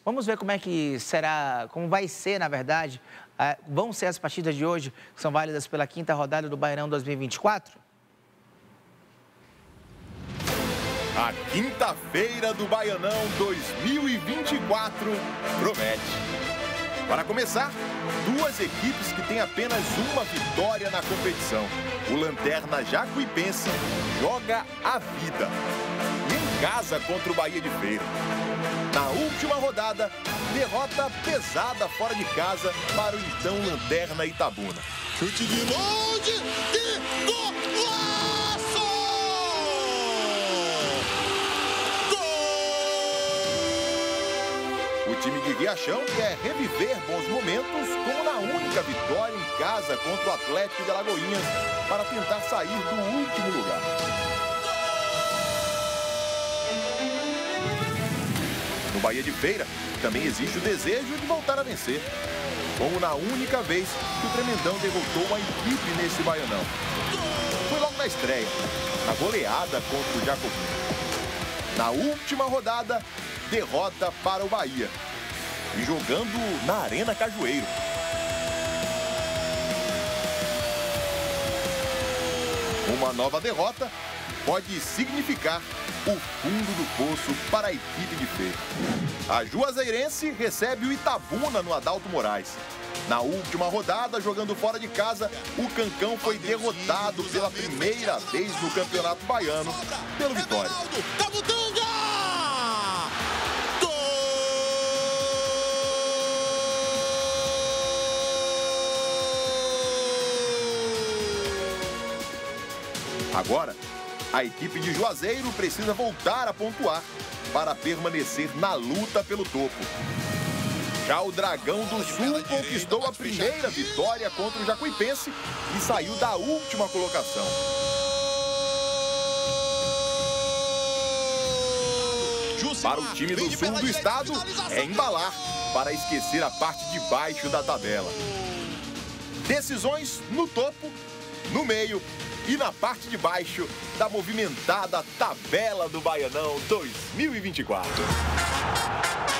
Vamos ver como é que será, como vai ser, na verdade, vão ser as partidas de hoje, que são válidas pela 5ª rodada do Baianão 2024? A quinta-feira do Baianão 2024 promete. Para começar, duas equipes que têm apenas uma vitória na competição. O Lanterna Jacuipense joga a vida em casa contra o Bahia de Feira. Na última rodada, derrota pesada fora de casa para o então Lanterna Itabuna. Chute de longe e golaço! O time de Riachão quer reviver bons momentos, como na única vitória em casa contra o Atlético de Alagoinhas, para tentar sair do último lugar. No Bahia de Feira, também existe o desejo de voltar a vencer, como na única vez que o Tremendão derrotou uma equipe nesse Baianão. Foi logo na estreia, na goleada contra o Jacobina. Na última rodada, derrota para o Bahia, e jogando na Arena Cajueiro. Uma nova derrota pode significar o fundo do poço para a equipe de Feira. A Juazeirense recebe o Itabuna no Adalto Moraes. Na última rodada, jogando fora de casa, o Cancão foi derrotado pela primeira vez no Campeonato Baiano pelo Vitória. Agora, a equipe de Juazeiro precisa voltar a pontuar para permanecer na luta pelo topo. Já o Dragão do Sul conquistou a primeira vitória contra o Jacuipense e saiu da última colocação. Para o time do sul do estado, é embalar para esquecer a parte de baixo da tabela. Decisões no topo, no meio e na parte de baixo da movimentada tabela do Baianão 2024.